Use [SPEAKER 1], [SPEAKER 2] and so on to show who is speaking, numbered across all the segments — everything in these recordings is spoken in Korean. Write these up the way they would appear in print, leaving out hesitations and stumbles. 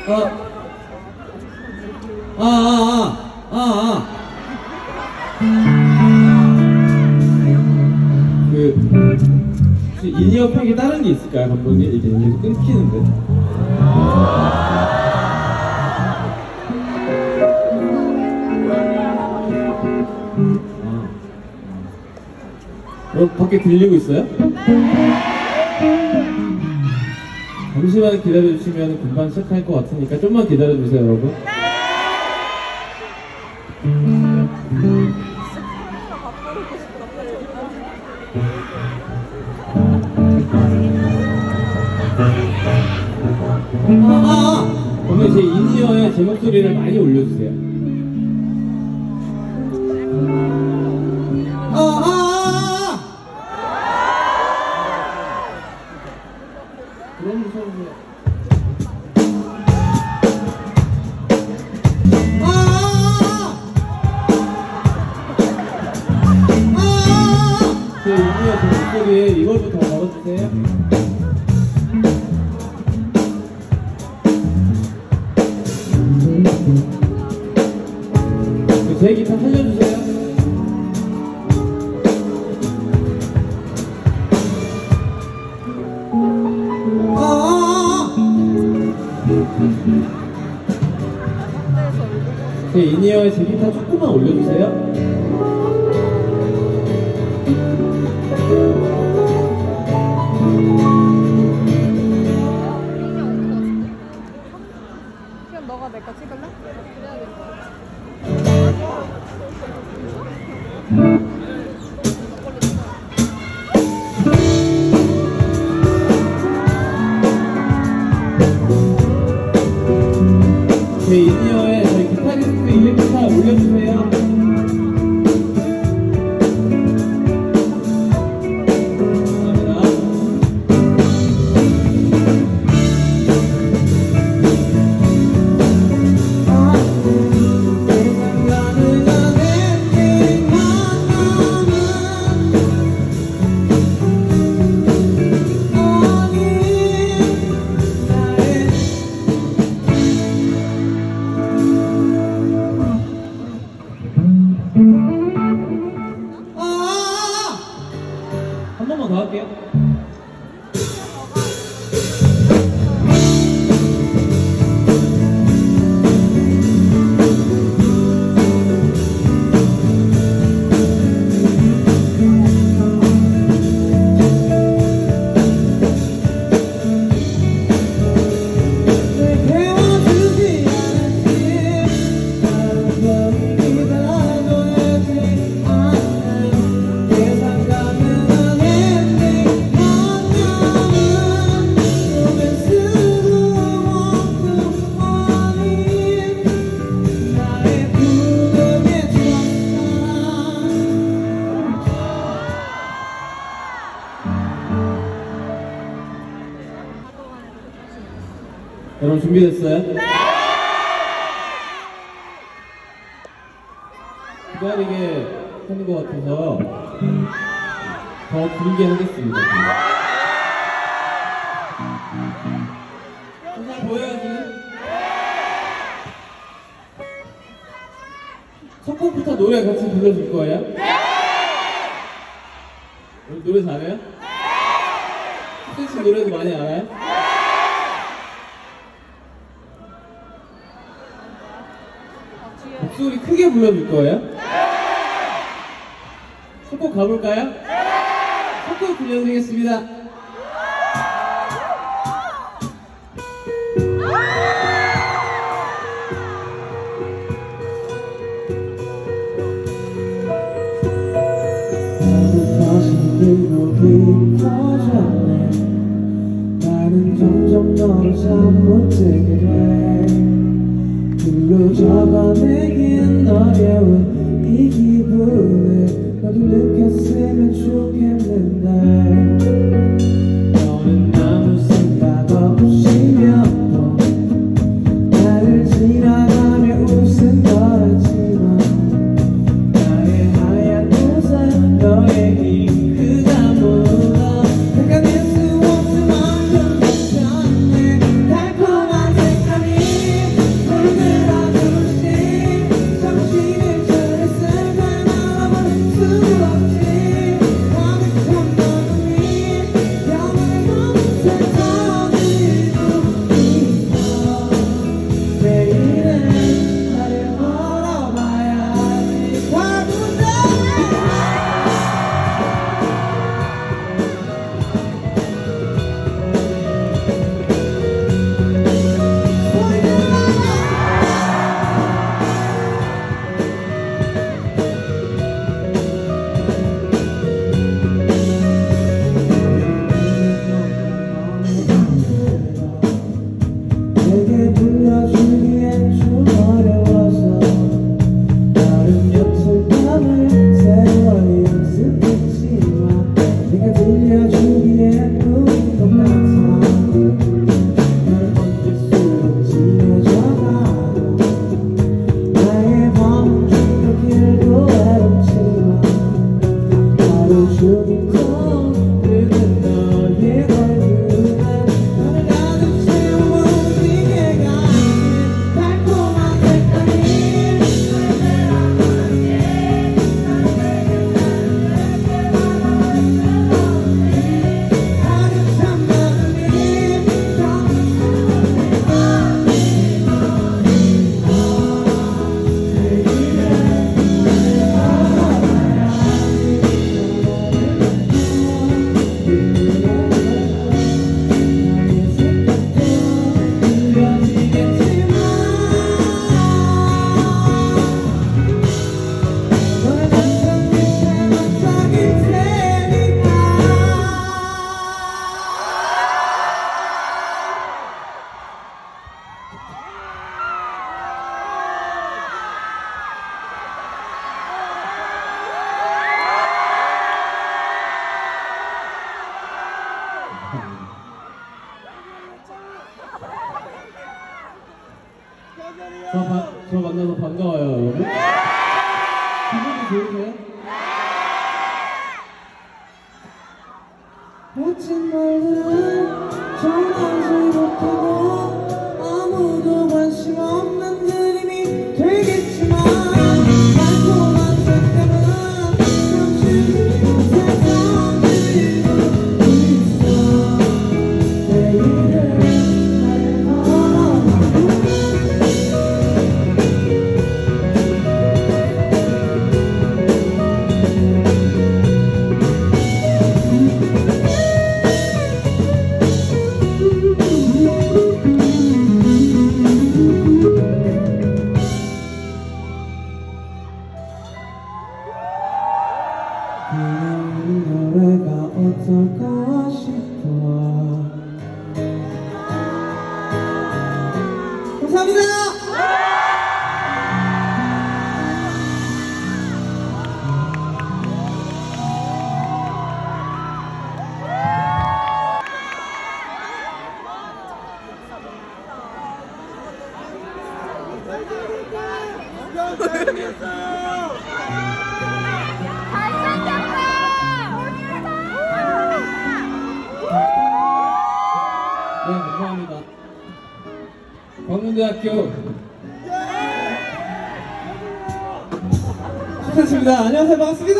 [SPEAKER 1] 혹시 인이어 팩이 다른 게 있을까요, 감독님? 이게 계속 끊기는데. 밖에 들리고 있어요? 잠시만 기다려주시면 금방 시작할 것 같으니까 좀만 기다려주세요, 여러분. 그러면 제 인이어에 제 목소리를 많이 올려주세요. 그런 무서운 제 인이어 제 목소리에 이걸부터 걸어주세요. 제 기타 살려주세요. 제 인이어에 제 기타 조금만 올려주세요.
[SPEAKER 2] 그럼 너가 내 거 찍을래? 그래야 될 것 같아.
[SPEAKER 1] 제 인이어에 저희 기타리스트 일렉기타 올려주세요. 한 번만 더 할게요. 여러분 준비됐어요? 네! 기다리게 하는 것 같아서 더 길게 하겠습니다. 항상 보여야지. 첫 곡부터 노래 같이 불러줄 거예요? 네! 노래 잘해요? 네! 수진 씨 노래도 많이 알아요? 네! 목소리 크게 불러줄 거예요? 네! 첫 곡 가볼까요? 네! 첫 곡 들려드리겠습니다. 나는 점점 너를 잠 못 들게 돼. 글로 적어내긴 어려운 이 기분을 너도 느꼈으면 좋겠는데 너는 아무 생각 없이 몇 번 나를 지나가며 웃은 거지만 나의 하얀 우산 너의 잉크가 묻어 헷갈릴 수 없을 만큼 괜찮네 달콤한 색감이 저 만나서 반가워요, 여러분. 기분이 좋으세요? 멋진 말들은 전하지 못하고 아무도 관심 없는 그림이 되겠지만 달콤한 색감은 잠시 세상 그리고 있어 내일을 잘 걸어가고 그냥 노래가 어떨까 싶어. 감사합니다. 네, 감사합니다. 광문대학교 축하드립니다. 안녕하세요, 반갑습니다.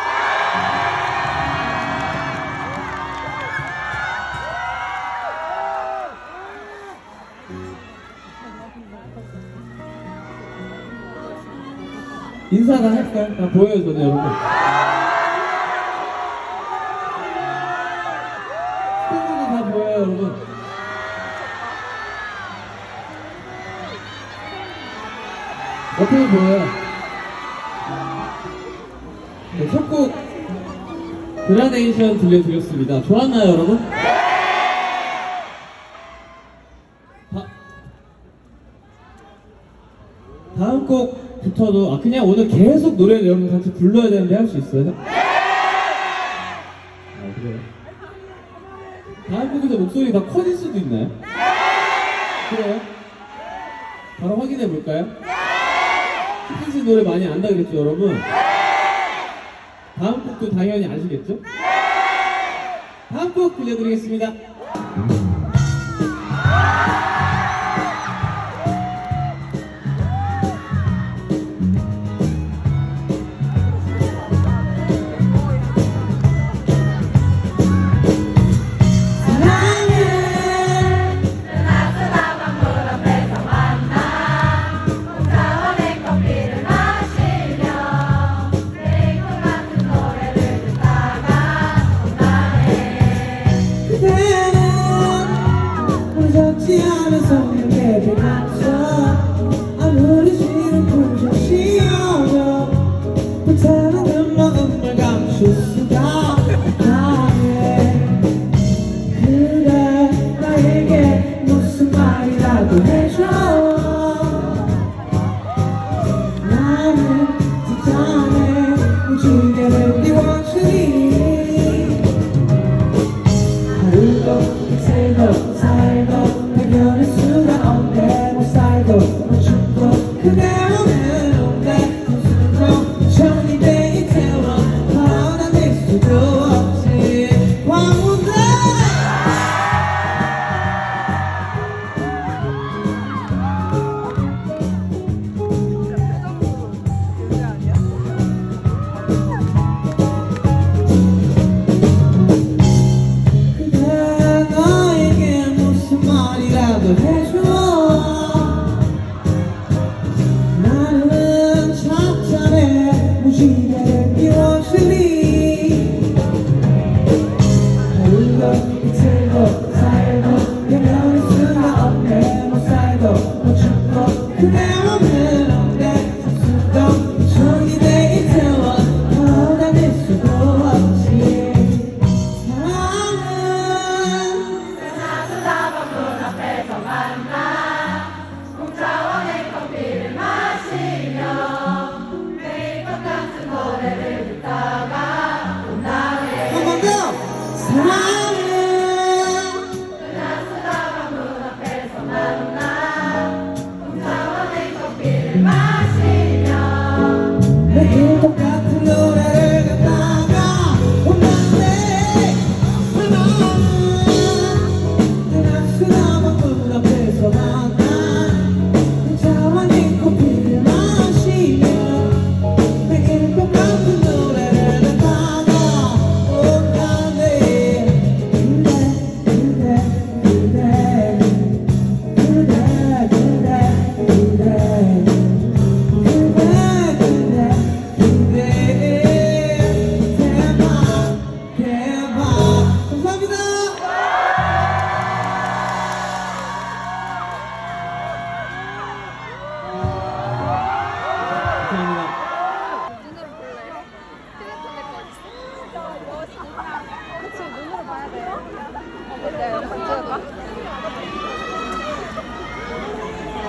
[SPEAKER 1] 인사나 할까요? 다 보여요, 저는 여러분. 스탠드도 다 보여요, 여러분. 어떻게 보여요? 네, 첫 곡 그라데이션 들려드렸습니다. 좋았나요, 여러분? 다음 곡부터도 그냥 오늘 계속 노래를 여러분 같이 불러야 되는데 할 수 있어요? 그래요? 다음 곡에서 목소리 다 커질 수도 있나요? 그래요? 바로 확인해 볼까요? 스피치 노래 많이 안다 그랬죠, 여러분? 다음 곡도 당연히 아시겠죠? 다음 곡 들려드리겠습니다. 그대는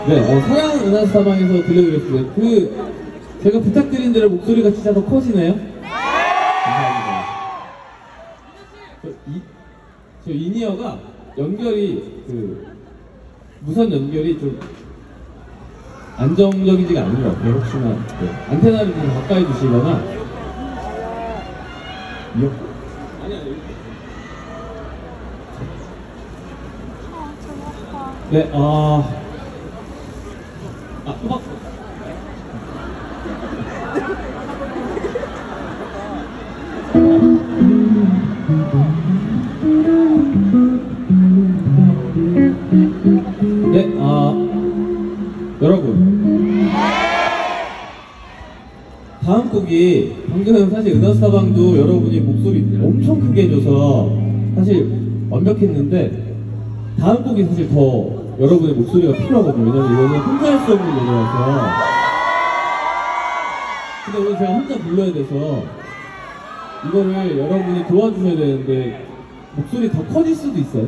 [SPEAKER 1] 네, 사랑은 은하사방에서 들려드렸어요. 제가 부탁드린 대로 목소리가 진짜 더 커지네요? 감사합니다. 저 인이어가 연결이, 무선 연결이 좀 안정적이지가 않은 것 같아요. 혹시나, 안테나를 좀 가까이 두시거나. 아니. 네, 음악. 네, 여러분. 다음 곡이, 방금 사실 은하사방도 여러분이 목소리 엄청 크게 해줘서 사실 완벽했는데, 다음 곡이 사실 더 여러분의 목소리가 필요하거든요. 왜냐면 이거는 혼자 할 수 없는 노래라서. 근데 오늘 제가 혼자 불러야 돼서 이거를 여러분이 도와주셔야 되는데 목소리 더 커질 수도 있어요.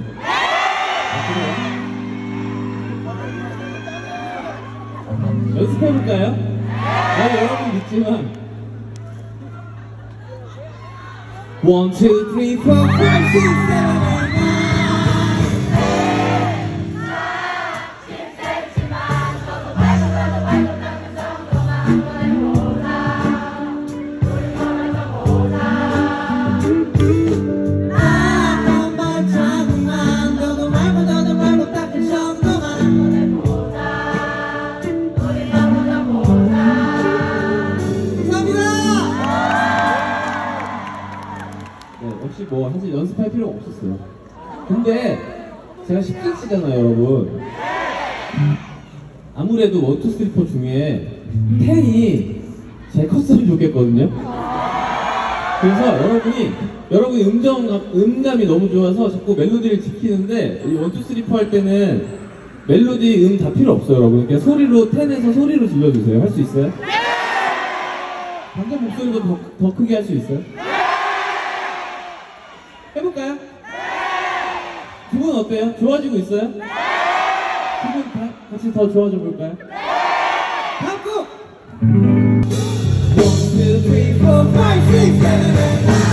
[SPEAKER 1] 연습해볼까요? 여러분 믿지만 1, 2, 3, 4, 5, 6, 7, 8, 사실 연습할 필요가 없었어요. 근데 제가 10cm잖아요, 여러분. 아무래도 1, 2, 3, 4 중에 10이 제일 컸으면 좋겠거든요. 그래서 여러분이 음감이 너무 좋아서 자꾸 멜로디를 지키는데 이 1, 2, 3, 4 할 때는 멜로디 다 필요 없어요, 여러분. 그냥 소리로 10에서 소리로 질러주세요. 할 수 있어요? 방금 목소리도 더 크게 할 수 있어요? 해볼까요? 기분 어때요? 좋아지고 있어요? 기분 같이 더 좋아져 볼까요? 다음 곡! 1, 2, 3, 4, 5, 6, 7, 8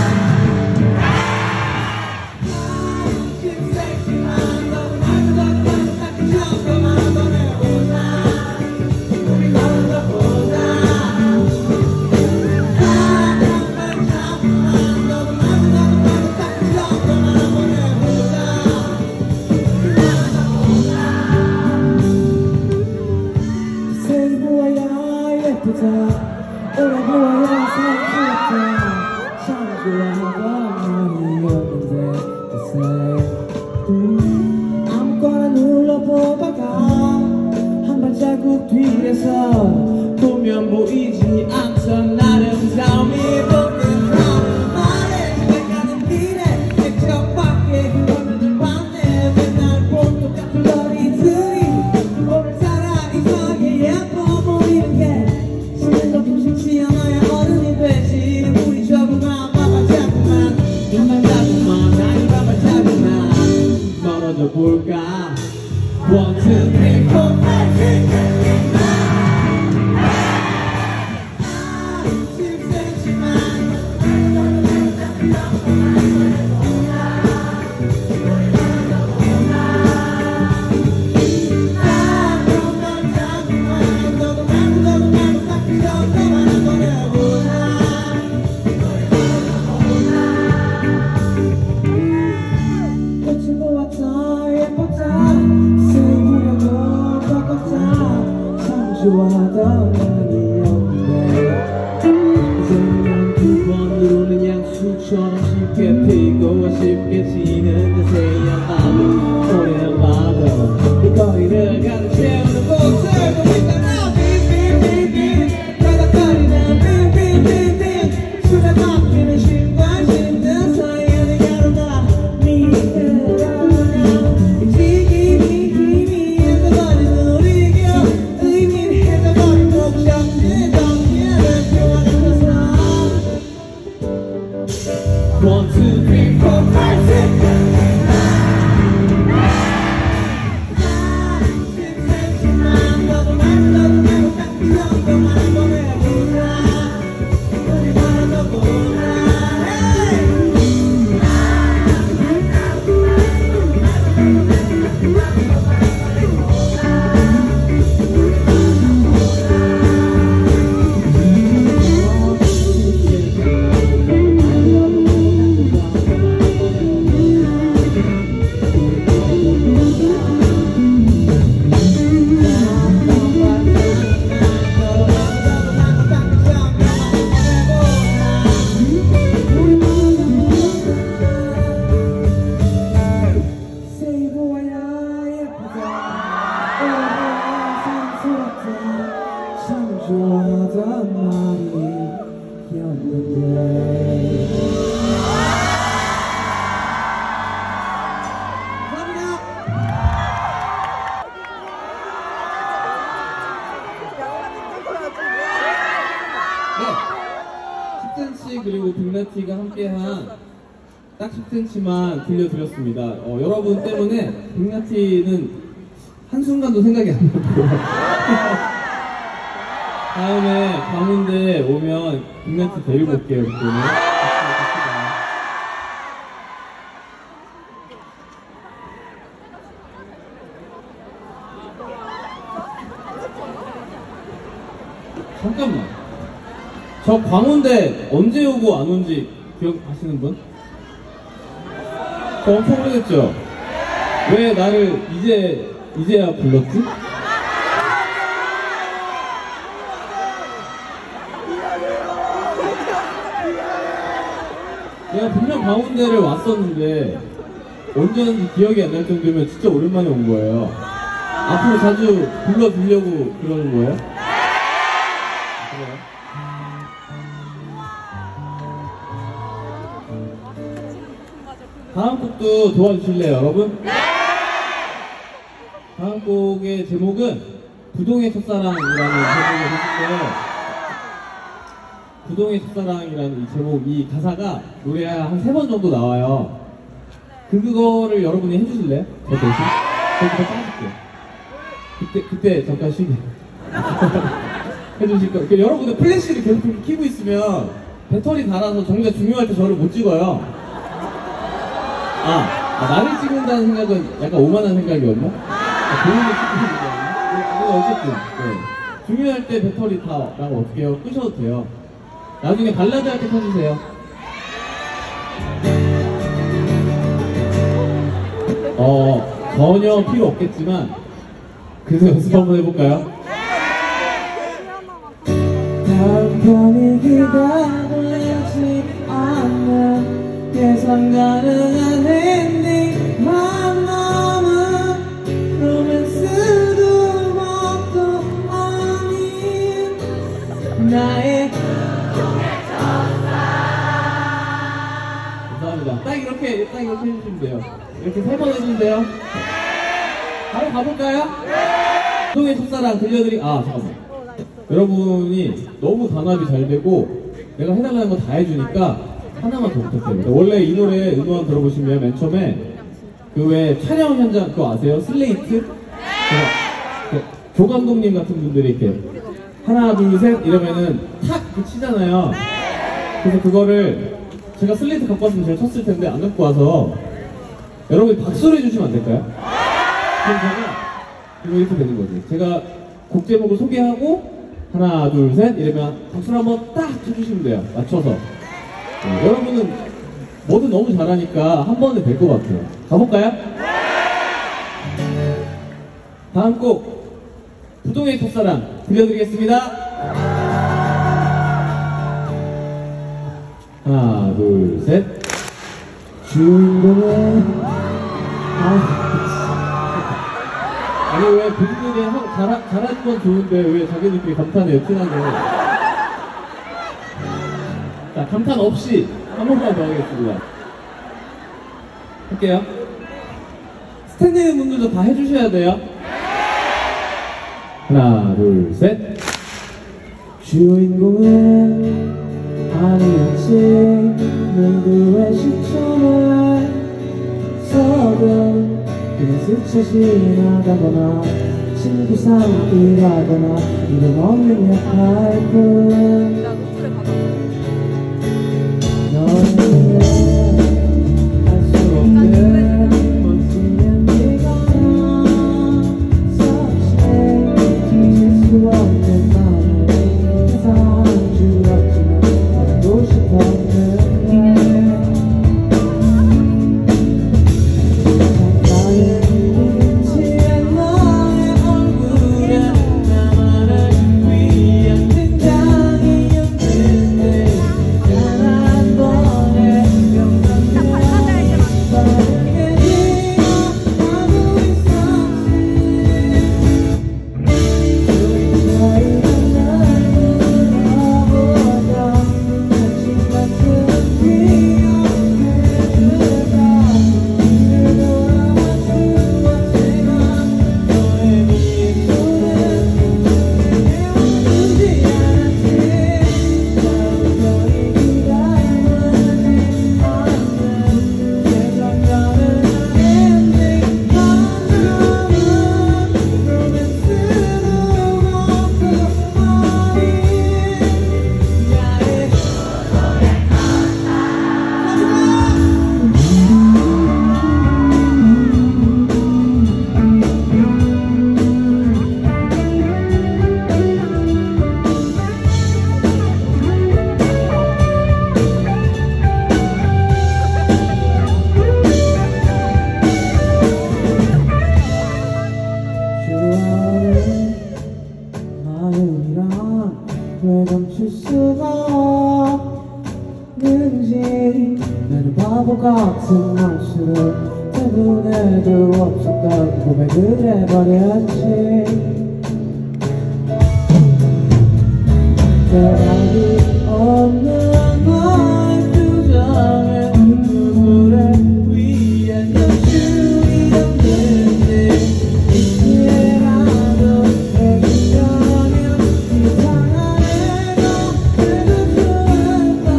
[SPEAKER 1] 오래보아야 상쾌했다 참 좋아하던 말이었는데 글쎄 아무거나 눌러보다가 한 발자국 뒤에서 보면 보이지 않던 아름다움이 돋는 말에 시작하는 길에 백척밖에 없는 밤에 맨날 본 똑같은 너희들이 오늘 살아 이상하게 예뻐 보이는 게 부식지 않아야 어른이 되지 우리 저분만 바빠자꾸만 눈만 닫고만 나이 바빠자꾸만 멀어져 볼까 1, 2, 3, 4, 5, 6, 7, 8 좋아하던 날이었는데 이제는 두 번 누르는 향수처럼 쉽게 피고 쉽게 지는 내 새야마도 소리야마도 이 거리를 가득 채우는 목소리도 있잖아 빙빙빙빙 바닥거리는 빙빙빙빙 술에 맡기는 신발 신는 사이에 내가 너나 미해라 힘이 힘이 해서 버리는 우리 곁 의미 해서 버린 목적 네, 10cm 그리고 빅나티가 함께한 딱 10cm만 들려드렸습니다. 여러분 때문에 빅나티는 한순간도 생각이 안 났고요. 다음에 광운대 오면 빅나티 데리고 올게요. 그때는. 잠깐만. 저 광운대 언제 오고 안 온지 기억하시는 분? 저 엄청 오래됐죠? 왜 나를 이제야 불렀지? 내가 분명 광운대를 왔었는데 언제 왔는지 기억이 안 날 정도면 진짜 오랜만에 온 거예요. 앞으로 자주 불러주려고 그러는 거예요? 그래요? 다음 곡도 도와주실래요, 여러분? 네! 다음 곡의 제목은 부동의 첫사랑이라는 제목을 했는데요. 부동의 첫사랑이라는 이 제목, 이 가사가 노래에 한 3번 정도 나와요. 그거를 여러분이 해주실래요? 저 대신? 저부터 빠질게요. 그때 잠깐 쉬게. 해주실 거예요. 여러분들 플래시를 계속 켜고 있으면 배터리 닳아서 정말 중요할 때 저를 못 찍어요. 나를 찍는다는 생각은 약간 오만한 생각이었나? 본인을 찍는 생각이었나? 어쨌든, 네. 중요할 때 배터리 다 라고 어떻게 해요? 끄셔도 돼요. 나중에 발라드 할 때 켜주세요. 전혀 필요 없겠지만, 그래서 연습 한번 해볼까요?
[SPEAKER 3] 다음 편이 기다리지 않는 예상 가능한 엔딩 만남은 로맨스도 뭣도 아닌 나의
[SPEAKER 1] 감사합니다. 딱 이렇게 해주시면 돼요. 이렇게 3번 해주면 돼요. 바로 가볼까요? 부동의 첫사랑 잠깐만. 여러분이 너무 단합이 잘 되고 내가 해달라는 거 다 해주니까 하나만 더 부탁드립니다. 원래 이 노래 음원 들어보시면 맨 처음에 그 왜 촬영 현장 그거 아세요? 슬레이트? 조 감독님 같은 분들이 이렇게 하나 둘 셋 이러면은 탁 치잖아요. 그래서 그거를 제가 슬레이트 갖고 왔으면 제가 쳤을 텐데 안 갖고 와서 여러분이 박수를 해주시면 안 될까요? 그럼 제가 이렇게 되는 거지. 제가 곡 제목을 소개하고 하나 둘 셋 이러면 박수를 한번 딱 쳐주시면 돼요. 맞춰서. 네, 여러분은 뭐든 너무 잘하니까 한 번에 될 것 같아요. 가볼까요? 다음 곡 부동의 첫사랑 들려드리겠습니다. 하나 둘 셋.
[SPEAKER 3] 주인공은
[SPEAKER 1] 아니 왜 그들이 잘하는 건 좋은데 왜 자기들끼리 감탄해요? 티나게. 자, 감탄 없이 한 번만 더 하겠습니다. 할게요. 스탠딩 분들도 다 해주셔야 돼요. 하나 둘 셋.
[SPEAKER 3] 주인공은 아니었지 누구의 시점에 서든 그냥 스쳐 지나가거나 친구 사이라거나 이름 없는 역할 뿐 너는 알 수 없는 멋지는 바보 같은 망치를 때문에도 없었던 고백을 해버렸지. 대답이 없는 너의 표정에 눈물에 위에 연출이 없는지 이제라도 해주려면 이상한 애가 되고 좋았다.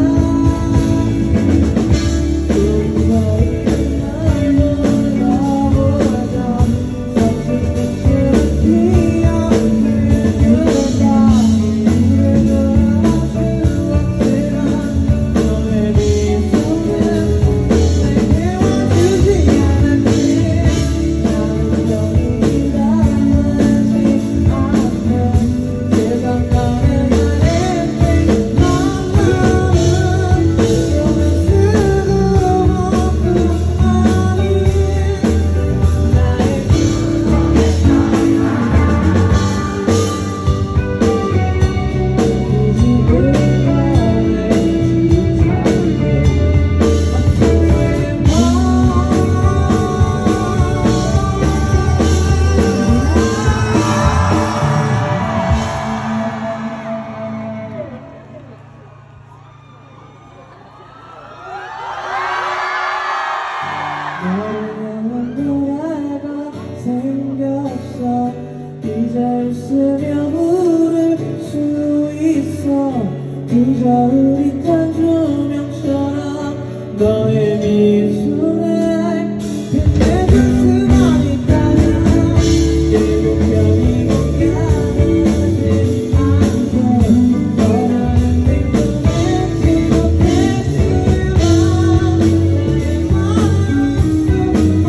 [SPEAKER 3] 노래가 생겼어. 이제 웃으며 부를 수 있어. 그저 흐릿한 조명처럼 너의 미소에 빛내 가슴만 있다면 일곱 병이 가지 않고 너라는 행복했지 못했지만 내 마음속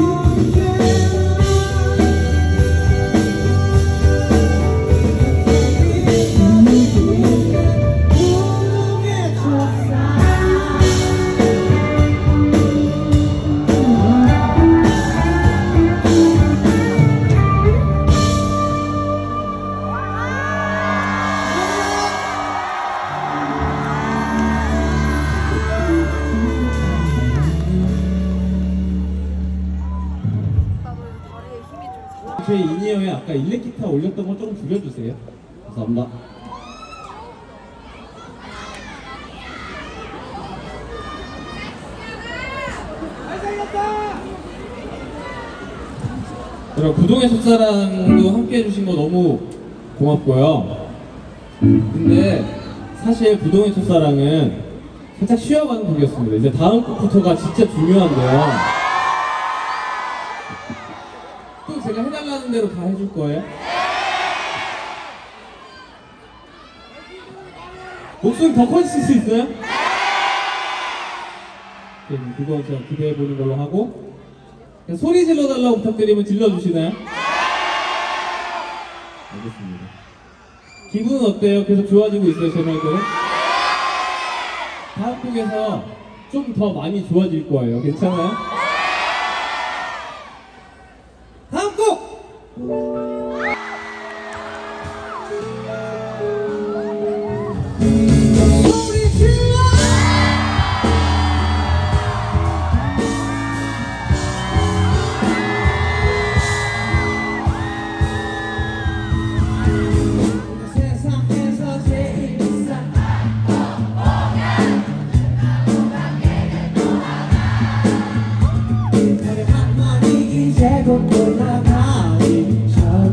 [SPEAKER 1] 저희 인이어에 아까 일렉기타 올렸던 거 조금 줄여주세요. 감사합니다. 여러분, 부동의 첫사랑도 함께 해주신 거 너무 고맙고요. 근데 사실 부동의 첫사랑은 살짝 쉬어가는 곡이었습니다. 이제 다음 곡부터가 진짜 중요한데요. 또 제가 해달라는 대로 다 해줄 거예요? 목소리 더 커지실 수 있어요? 그거 제가 기대해보는 걸로 하고, 소리 질러달라고 부탁드리면 질러주시나요? 알겠습니다. 기분은 어때요? 계속 좋아지고 있어요, 제 말대로? 다음 곡에서 좀 더 많이 좋아질 거예요. 괜찮아요? 다음 곡! 소리 질러! 세상에서 제일 비싼 너의 한 마디 이제 곧 돌아가기 전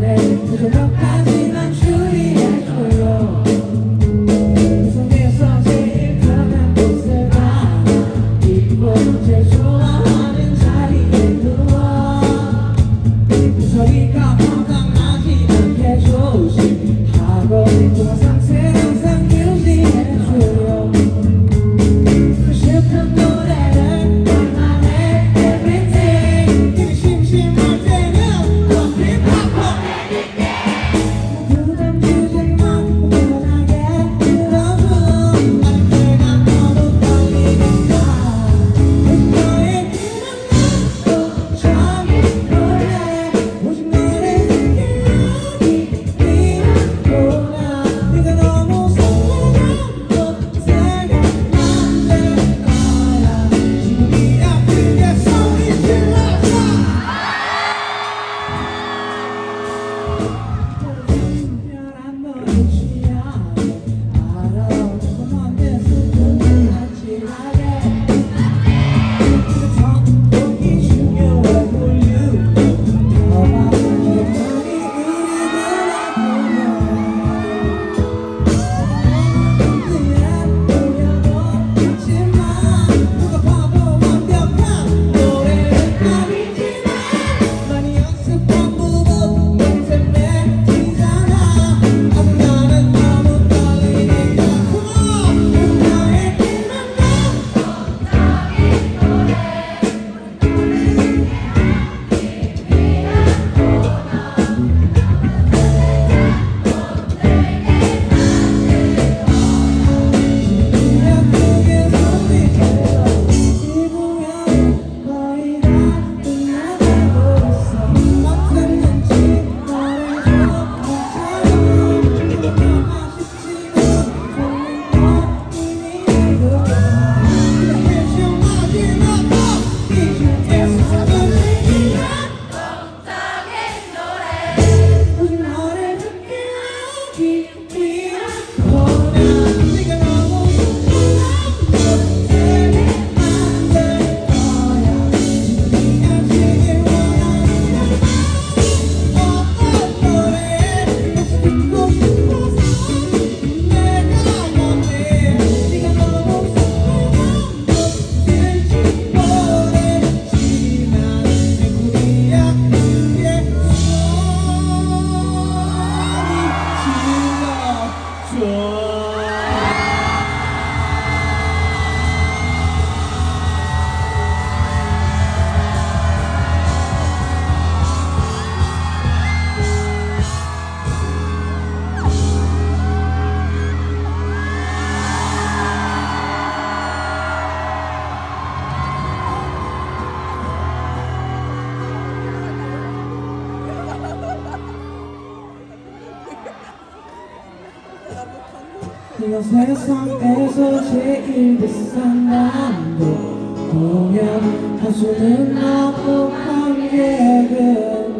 [SPEAKER 3] 그냥 세상에서 제일 비싼 남도 공연 가수는 나고 관객은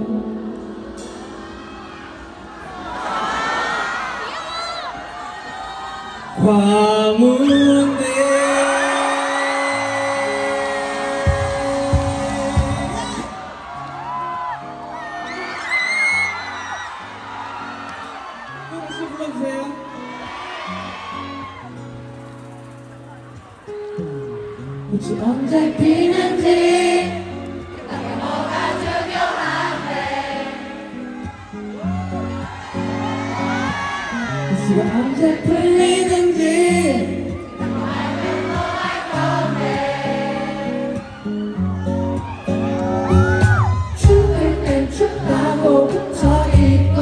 [SPEAKER 3] 광운대. 하나씩 불러주세요. 꽃이 언제 피는지 그게 뭐가 중요한데 꽃이 언제 풀리는지 알면 뭐할 건데 추울 땐 춥다고 붙어있고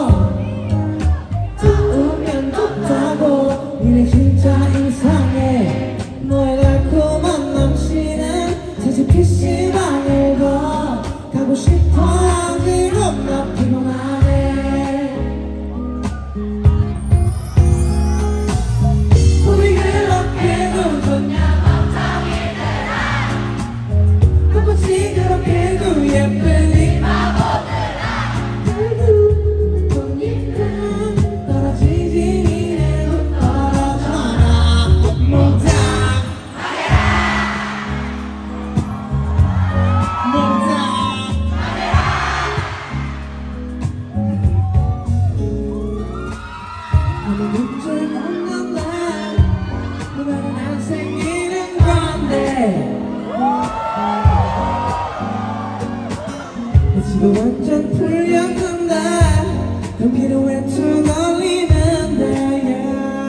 [SPEAKER 3] 더우면 덥다고 니네 진짜 이상해 너의 달콤한 남친은 사실 PC방을 더 가고 싶어 하지만 나 피곤하네 우리 그렇게도 좋냐 걱정이들아 꽃이 그렇게도 예쁘니 바보들아 결국 꽃잎은 떨어지지 니네도 떨어져라 몽땅 아무 문제 없는 날 그날은 안 생기는 건데 지금 완전 풀렸는데 감기는 왜 또 걸리는데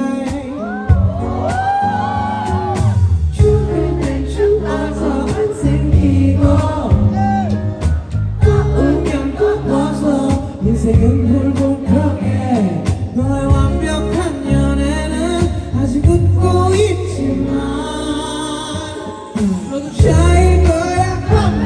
[SPEAKER 3] 추울 땐 추워서 안 생기고 더우면 더워서 인생은 불공평해 너의 완벽한 연애는 아직 웃고 있지만 너도 차일 거야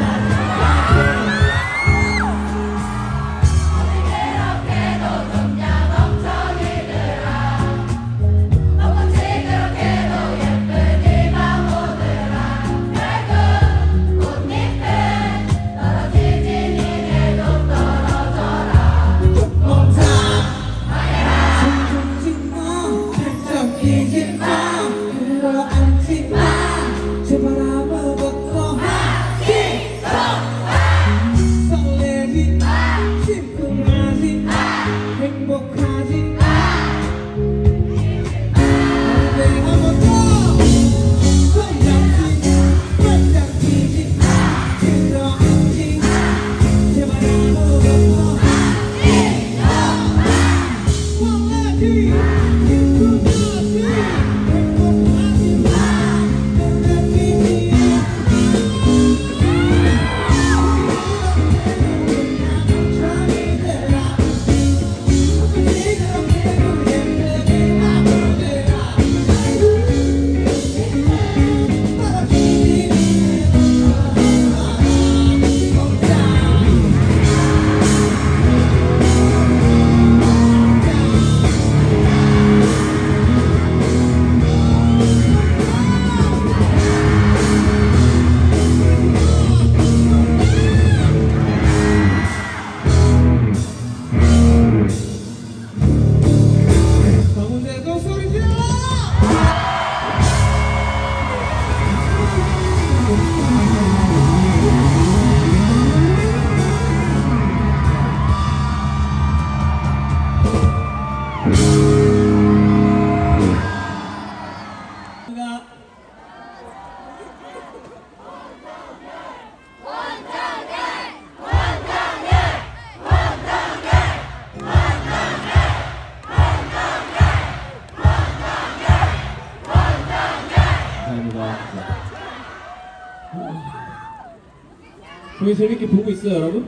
[SPEAKER 1] 공연 재밌게 보고 있어요, 여러분?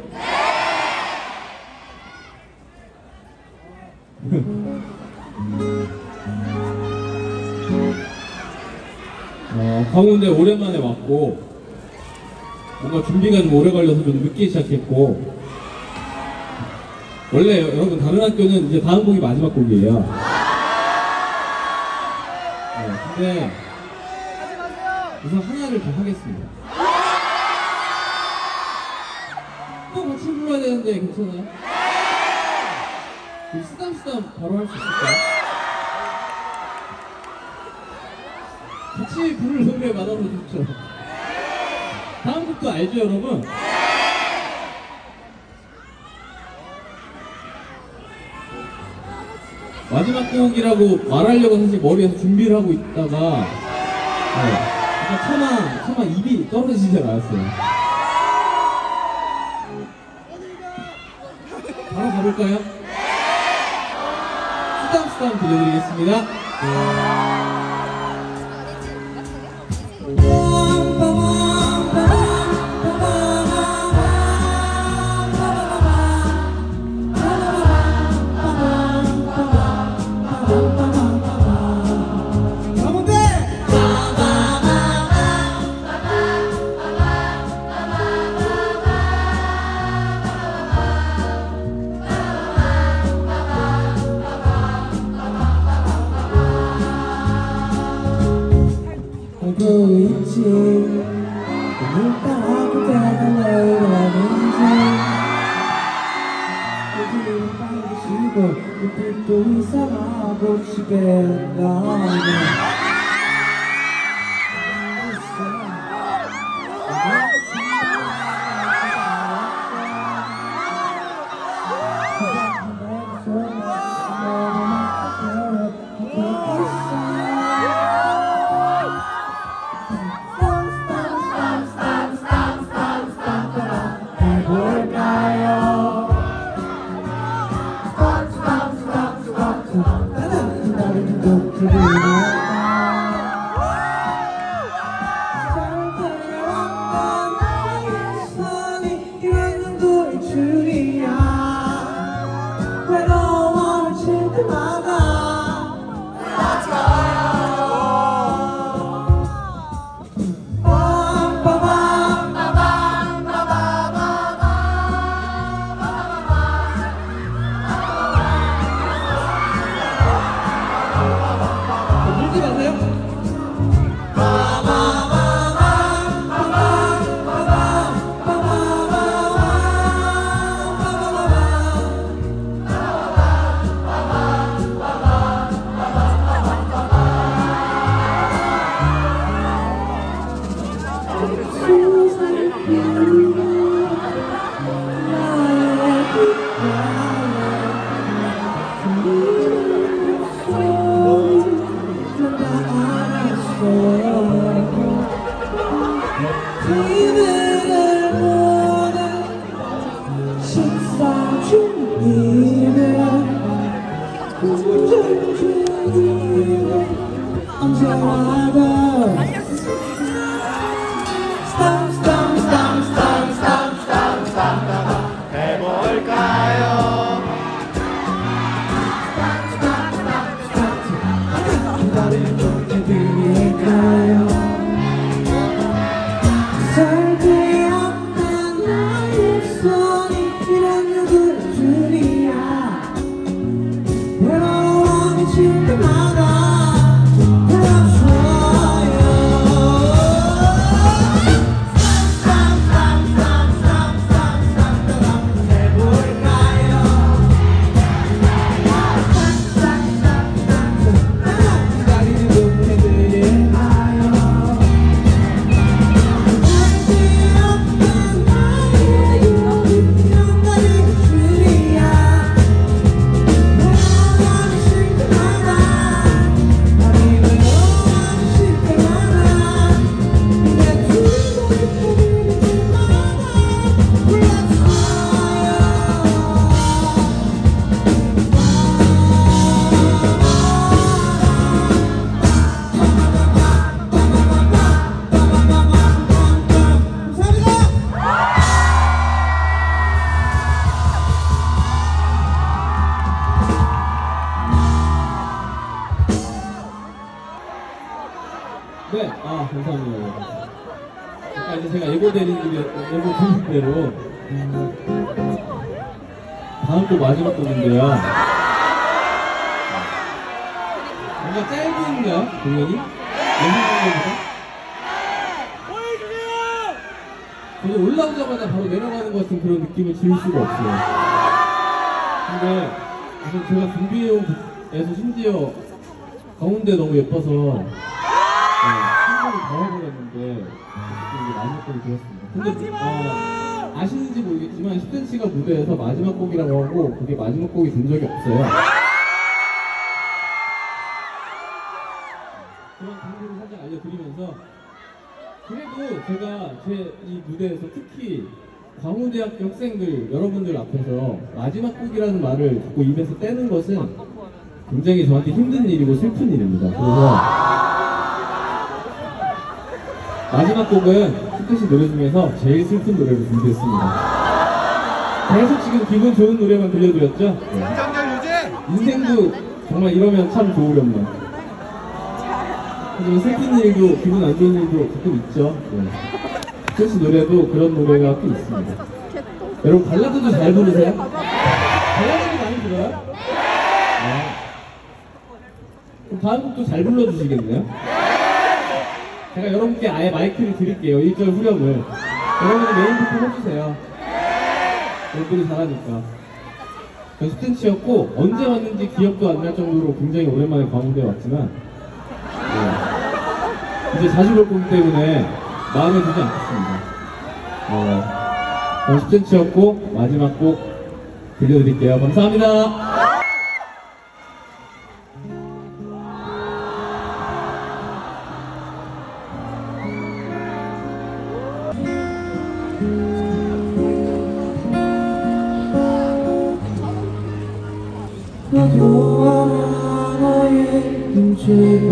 [SPEAKER 1] 광운대 오랜만에 왔고 뭔가 준비가 좀 오래 걸려서 좀 늦게 시작했고 원래 여러분 다른 학교는 이제 다음 곡이 마지막 곡이에요. 같은데 우선 하나를 더 하겠습니다. 또 같이 불러야 되는데 괜찮아요? 우리 쓰담쓰담 바로 할 수 있을까요? 같이 부를 노래 많아서 좋죠. 다음 곡도 알죠, 여러분? 마지막 곡이라고 말하려고 사실 머리에서 준비를 하고 있다가 차마 입이 떨어지지 않았어요. 바로 가볼까요? 쓰담쓰담 들려드리겠습니다.
[SPEAKER 3] 알고 있지 눈 따고 때가 왜 이러는지 여기를 빨리 쉬고 눈빛도 이상하고 집에 가네 네, 감사합니다. 아까 이제 제가 예고드린 대로 다음 곡 마지막 곡인데요. 뭔가 짧은가요, 공연이?
[SPEAKER 1] 저는 올라오자마자 바로 내려가는 것 같은 그런 느낌을 지울 수가 없어요. 근데 우선 제가 준비해서 심지어 가운데 너무 예뻐서 생각을 더 해버렸는데 이게 마지막 곡이 되었습니다. 근데 아시는지 모르겠지만 10cm가 무대에서 마지막 곡이라고 하고 그게 마지막 곡이 된 적이 없어요. 그런 정보를 살짝 알려드리면서 그래도 제가 제 이 무대에서 특히 광우대학교 학생들 여러분들 앞에서 마지막 곡이라는 말을 자꾸 입에서 떼는 것은 굉장히 저한테 힘든 일이고 슬픈 일입니다. 그래서 마지막 곡은 스페시 노래 중에서 제일 슬픈 노래를 준비했습니다. 계속 지금 기분 좋은 노래만 들려드렸죠? 네. 인생도 정말 이러면 참 좋으련만. 하지만 슬픈 일도 기분 안 좋은 일도 가끔 있죠. 네. 스페시 노래도 그런 노래가 꽤 있습니다. 여러분 발라드도 잘 부르세요? 발라드도 많이 들어요? 네. 그럼 다음 곡도 잘 불러주시겠네요? 제가 여러분께 아예 마이크를 드릴게요. 1절 후렴을. 여러분이 메인 부분 해주세요. 여러분이 잘하니까. 전 10cm였고 언제 왔는지 기억도 안 날 정도로 굉장히 오랜만에 광운대에 왔지만 이제 자주 볼 거기 때문에 마음에 두지 않겠습니다. 전 10cm였고 마지막 곡 들려드릴게요. 감사합니다.
[SPEAKER 3] 나도 알아 나의 문제가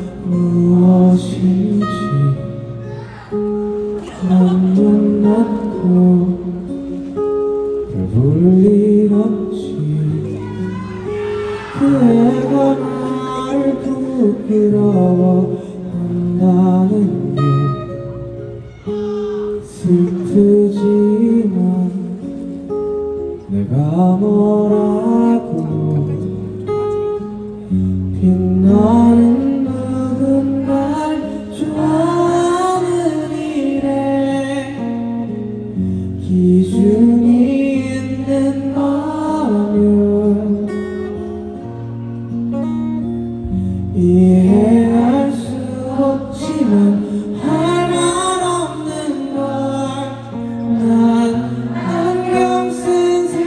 [SPEAKER 3] 무엇인지 난 못났고 별 볼 일 없지 그 애가 나를 부끄러워한다는 게 슬프지만 내가 뭐라고 빛나는 누군가 좋아하는 일에 기준이 있는 거면 이해할 수 없지만 할 말 없는 걸 난 안경 쓴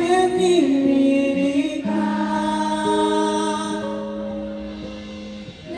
[SPEAKER 3] 샌님이니까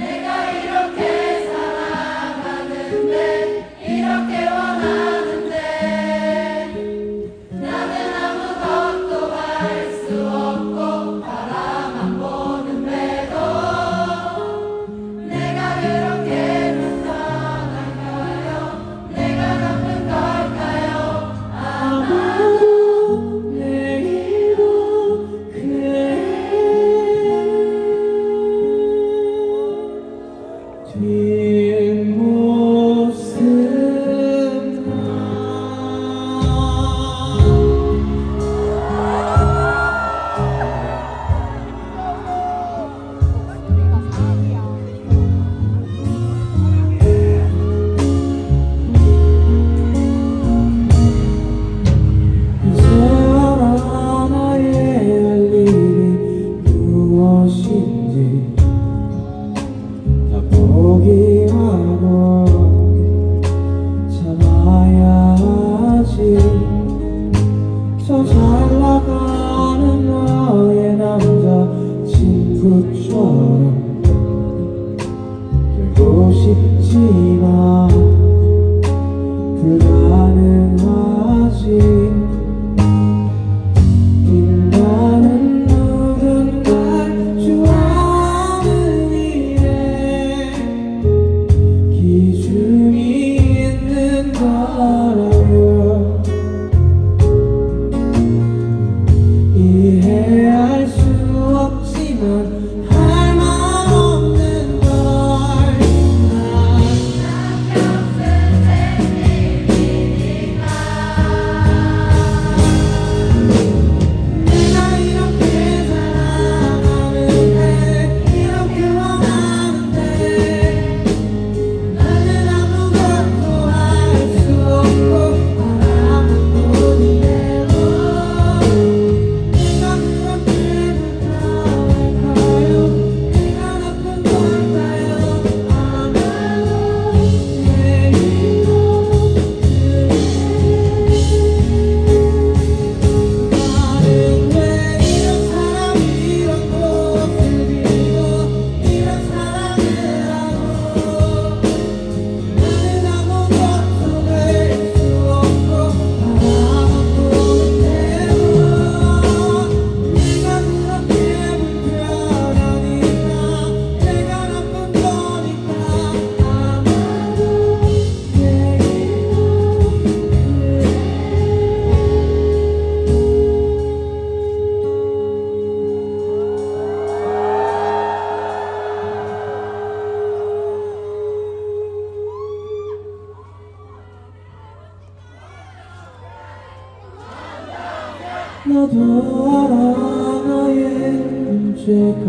[SPEAKER 3] 알아 나의 문제가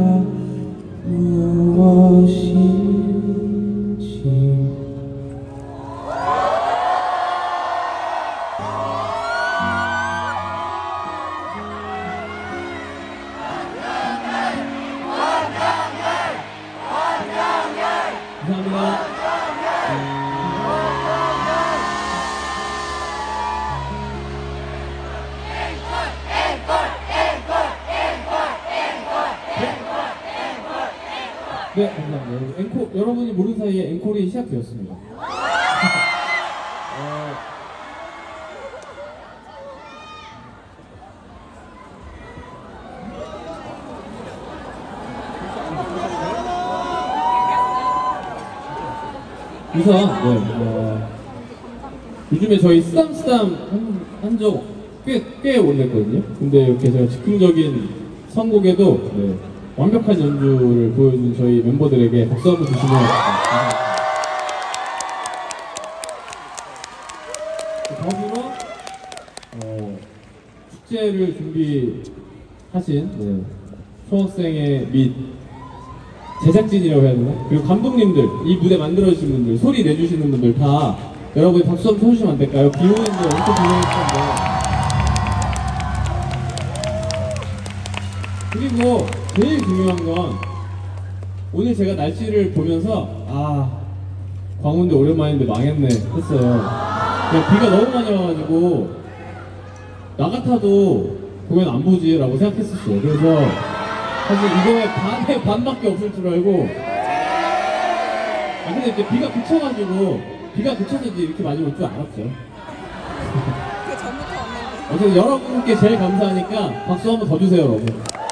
[SPEAKER 3] 무엇인지.
[SPEAKER 1] 감사합니다. 네, 감사합니다. 여러분이 모르는 사이에 앵콜이 시작되었습니다. 우선, 요즘에 저희 쓰담쓰담 한 적 꽤 오래됐거든요. 근데 이렇게 제가 즉흥적인 선곡에도 완벽한 연주를 보여준 저희 멤버들에게 박수 한번 주시면 더불어 축제를 준비하신 초학생의 및 제작진이라고 해야 되나? 그리고 감독님들, 이 무대 만들어주신 분들, 소리 내주시는 분들 다 여러분이 박수 한번 쳐주시면 안 될까요? 비 오는데 엄청 비오는데. 그리고 제일 중요한 건 오늘 제가 날씨를 보면서 광운대 오랜만인데 망했네 했어요. 그냥 비가 너무 많이 와가지고 나 같아도 공연 안 보지 라고 생각했었어요. 그래서 사실 이거에 반밖에 없을 줄 알고 근데 이제 비가 그쳐서 이제 이렇게 많이 올 줄 알았죠.
[SPEAKER 2] 그 전부터 왔는데.
[SPEAKER 1] 어쨌든 여러분께 제일 감사하니까 박수 한번 더 주세요, 여러분.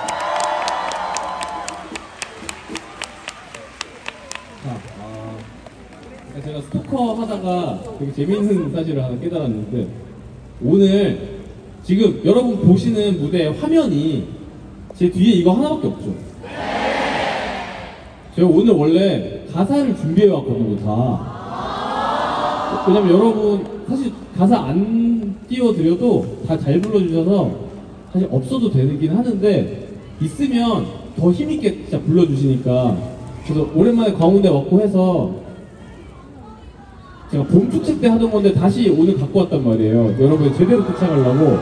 [SPEAKER 1] 제가 스토커 하다가 되게 재밌는 사실을 하나 깨달았는데 오늘 지금 여러분 보시는 무대 화면이 제 뒤에 이거 하나밖에 없죠. 제가 오늘 원래 가사를 준비해 왔거든요, 다. 왜냐면 여러분 사실 가사 안 띄워드려도 다 잘 불러주셔서 사실 없어도 되긴 하는데 있으면 더 힘있게 진짜 불러주시니까 그래서 오랜만에 광운대 왔고 해서 제가 봄 축제 때 하던 건데 다시 오늘 갖고 왔단 말이에요. 여러분 제대로 도착하려고.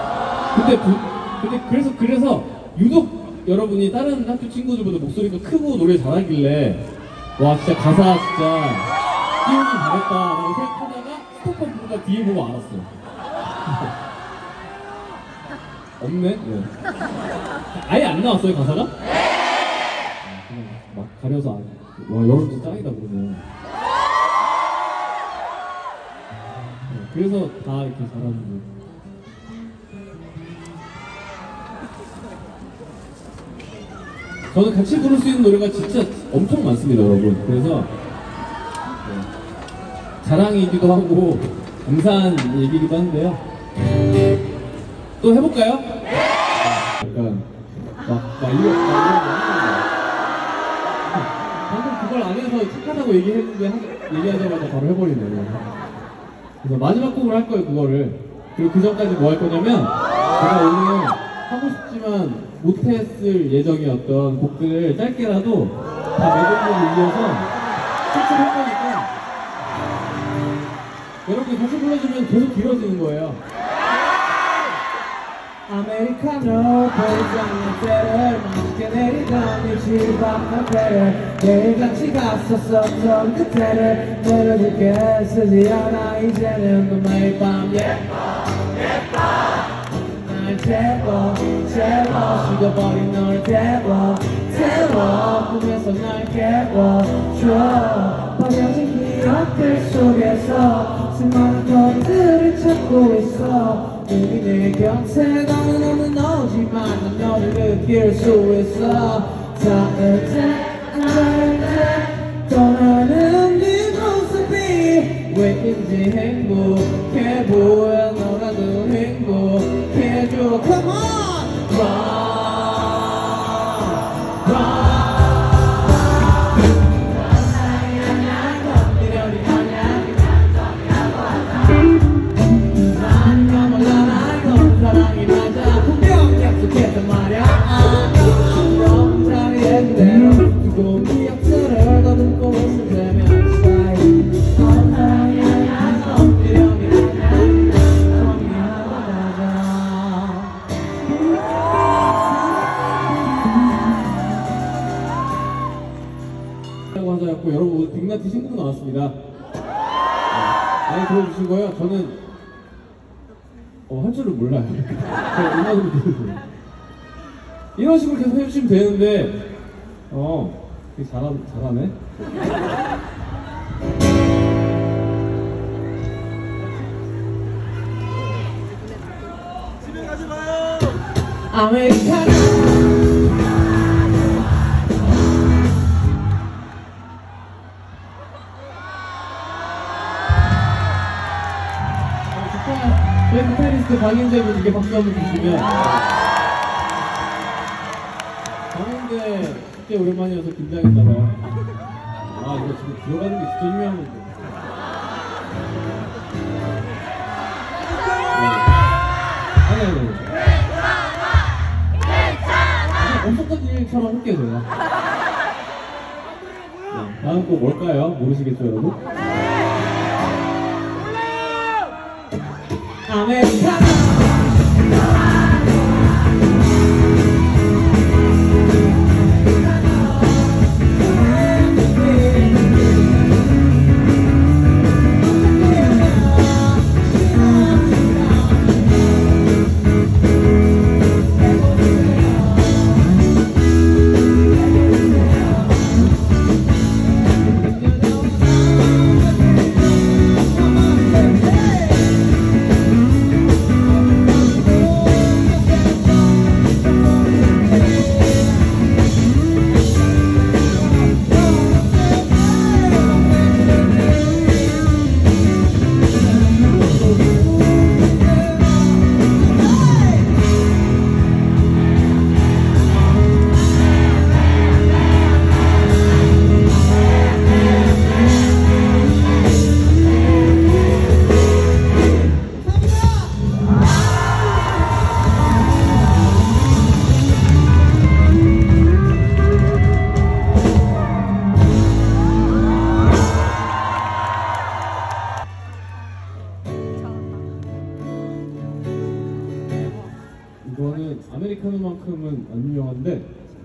[SPEAKER 1] 근데 그래서 유독 여러분이 다른 학교 친구들보다 목소리가 크고 노래 잘하길래 와 진짜 가사 진짜 띄우기 잘했다라고 생각하다가 스토커 부부가 뒤에 보고 알았어요. 없네? 네. 아예 안 나왔어요 가사가? 그냥 막 가려서 와 여러분 진짜 짱이다 그러네. 그래서 다 이렇게 잘하는 거예요. 저는 같이 부를 수 있는 노래가 진짜 엄청 많습니다, 여러분. 그래서 자랑이기도 하고 감사한 얘기이기도 한데요. 또 해볼까요? 약간 이거 방금 그걸 안 해서 착하다고 얘기했는데 얘기하자마자 바로 해버리네요. 그래서 마지막 곡을 할 거예요, 그거를. 그리고 그 전까지 뭐 할 거냐면 제가 오늘 하고 싶지만 못했을 예정이었던 곡들을 짧게라도 다 매듭으로 이어서 할 거니까 여러분 다시 불러주면 계속 길어지는 거예요.
[SPEAKER 3] 아메리카노 별장의 때를 맛있게 내리던 이 집 앞에를 매일 같이 갔었었던 그때를 너를 듣게 쓰지 않아 이제는 너 매일 밤 예뻐 날 재워 식어버린 널 태워 꿈에서 날 깨워줘 버려진 기억들 속에서 수많은 것들을 찾고 있어 우리 내 곁에 너는 오지만 난 너를 느낄 수 있어 닿을 때 떠나는 네 모습이 왜인지 행복해 보여 너라도 행복해줘 Come on! 사랑이 맞아
[SPEAKER 1] 나와주셨고 여러분 오늘 빅나티 신곡 나왔습니다. 많이 들어주신 거예요. 저는 할 줄을 몰라요. 제가 음악으로 들어주세요. 이런 식으로 계속 해주시면 되는데 되게 잘하네.
[SPEAKER 3] 집에 가지 마요. 아메리카노.
[SPEAKER 1] 저희 기타리스트 박인재 분께 박수 한번 주시면. 박인재 진짜 오랜만이어서 긴장했다가 이거 지금 들어가는 게 진짜 중요한 건데. 아니. 없었던 일처럼 할게요, 제가. 다음 곡 뭘까요? 모르시겠죠, 여러분?
[SPEAKER 3] 아메리카노.
[SPEAKER 1] 이거는 아메리카노만큼은 안 유명한데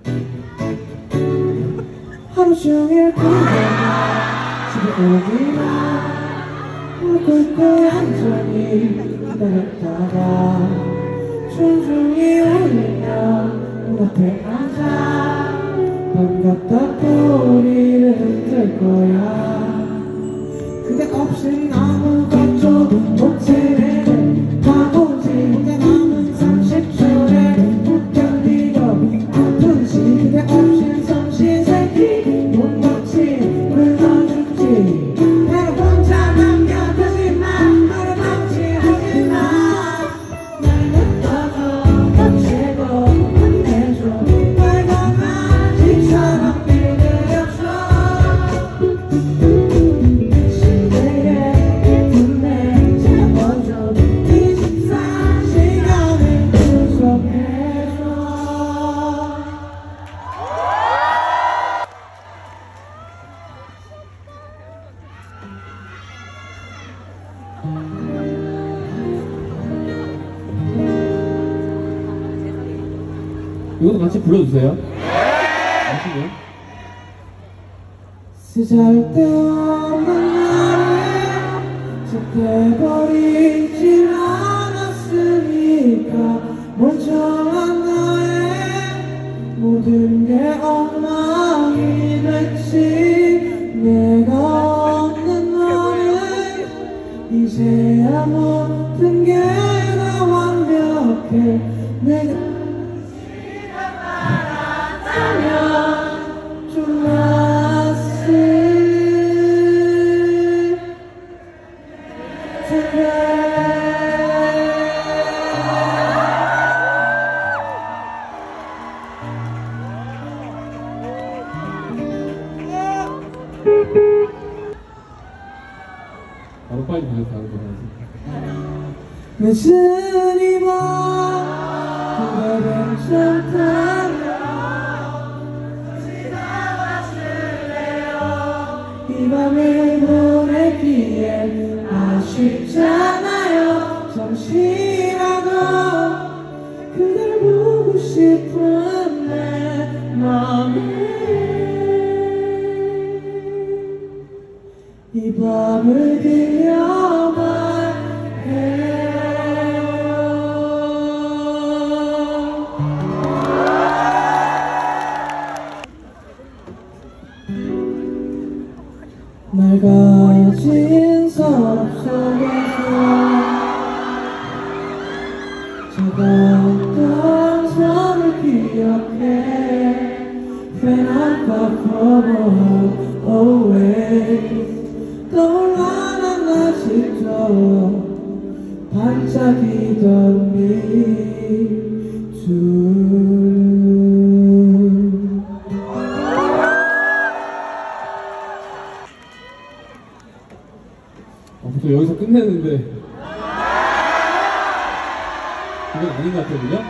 [SPEAKER 3] 하루 종일 그대가 집에 오기만 꿀꿀꿀 얌전히 기다렸다가 종종이 울리면 문 앞에 앉아 반갑다고 우리를 흔들 거야. 그대 없인 아무것도 못해 바보지. 혼자 남은 30초에 못 견디고 아픈지. 그대 없인 som신새끼 못 먹지 굶어 죽지. 나를 혼자 남겨두지마. 너를 막지 하지마. 날 묶어줘 겹치고 혼내줘. 빨간 아지처럼 밀려줘.
[SPEAKER 1] 이것도 같이 불러주세요. 아시죠?
[SPEAKER 3] 쓰잘데없는 나를 적대버리진 않았으니까 멀쩡한 나의 모든 게 엉망이 됐지. 내가 없는 너를 이제야 모든 게 다 완벽해. 내가 좀 낯설 텐데.
[SPEAKER 1] 바로 빨리 가요, 다른 거 가야지.
[SPEAKER 3] 늦은 이밤 그대 괜찮다면 이 밤을 보내기엔 아쉽잖아요. 잠시라도 그댈 보고 싶은 내 맘이 마음을 들려만 해요. 낡아진 서랍 속에서 차가웠던 손을 기억해. When I thought for always 떠올라 난 아직도 반짝이던 밑줄.
[SPEAKER 1] 보통 여기서 끝내는데 그건 아닌 것 같아요, 그죠?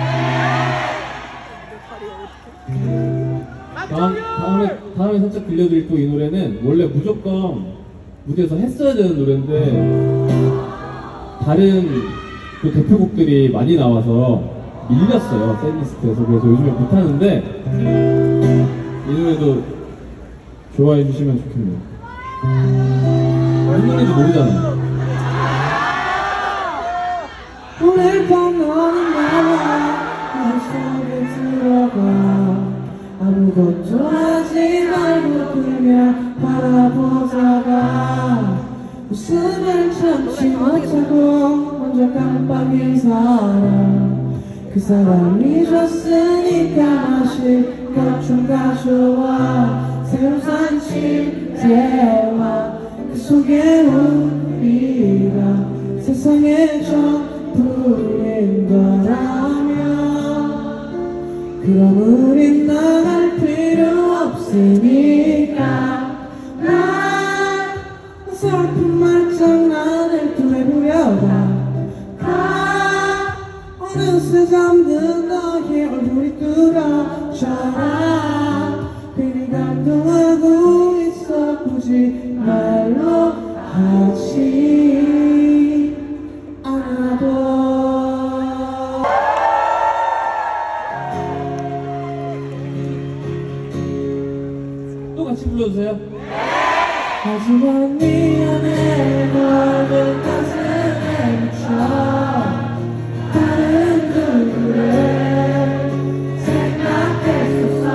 [SPEAKER 1] 다음에 살짝 들려드릴 또 이 노래는 원래 무조건 무대에서 했어야 되는 노래인데 다른 그 대표곡들이 많이 나와서 밀렸어요, 샌리스트에서. 그래서 요즘에 못하는데 이 노래도 좋아해 주시면 좋겠네요. 무슨 노래인지 모르잖아요.
[SPEAKER 3] 오늘 밤 너는 나와 내 속에 들어가. 아무것도 하지 말고 그냥 바라보다가 웃음을 참지 못하고 먼저 깜빡인 사람. 그 사람이 줬으니까 마실 것 좀 가져와. 새로 산 침대와 그 속에 우리가 세상의 전부인 거라면 그럼 우린 나갈 필요 없으니까. 난 어설픈 말장난을 또 해보려다 어느새 잠든 너의 얼굴이 뚫어져라. 괜히 감동하고 있어 굳이 말로 하지 않아도.
[SPEAKER 1] 또 같이 불러주세요.
[SPEAKER 3] 하지만 미안해 너는 가슴에 묻혀 다른 누구를 생각했었어.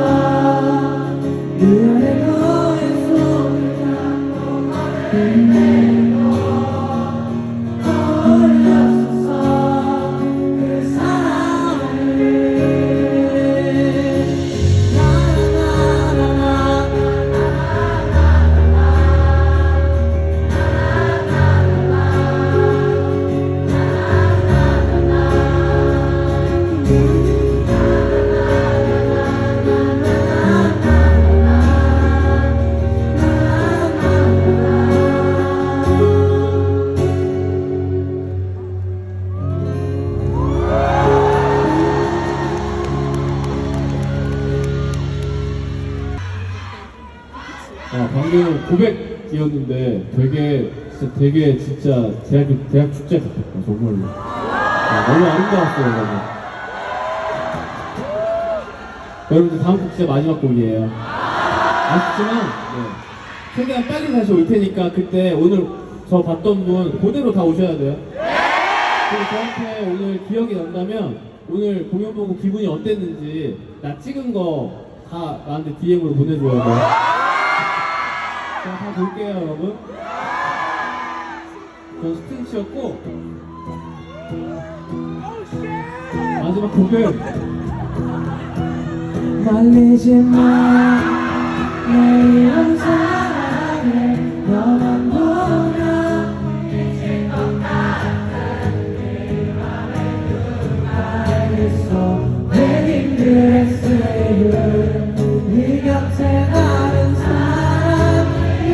[SPEAKER 3] 미안해 너의 손을 잡고 너를 내고 떠올렸었어 그 사랑을.
[SPEAKER 1] 방금 고백이었는데 되게 진짜 대학 축제 같았다, 정말로. 너무 아름다웠어요, 여러분. 여러분들 다음 곡 진짜 마지막 곡이에요. 아쉽지만 최대한 빨리 다시 올 테니까 그때 오늘 저 봤던 분 그대로 다 오셔야 돼요. 그리고 저한테 오늘 기억이 난다면 오늘 공연 보고 기분이 어땠는지 나 찍은 거 다 나한테 DM으로 보내줘야 돼요. 자, 다 볼게요, 여러분. 전 스탠치였고 마지막 곡은
[SPEAKER 3] 말리지 마 내일은 사랑해. 너만 보면 미칠 것 같은 네 맘에 누가 알겠어. 웨딩 드레스를 네 곁에 다른 사람이.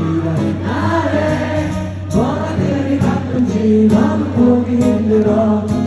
[SPEAKER 3] 사랑하는 기다린 나를 원하는 일이 바쁜지 넌 보기 힘들어.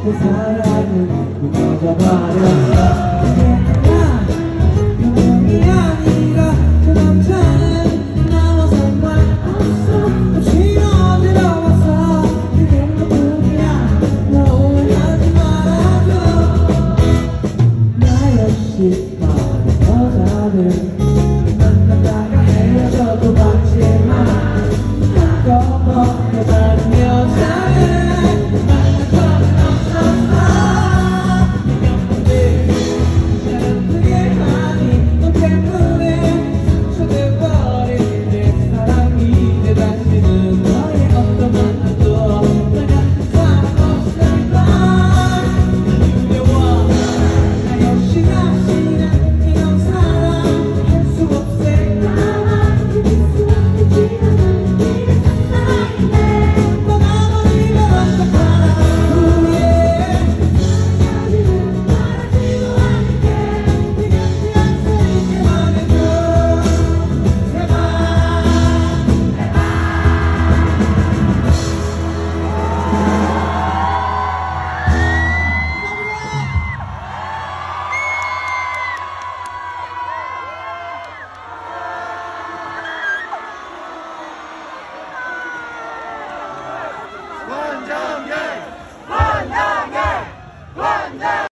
[SPEAKER 3] 세상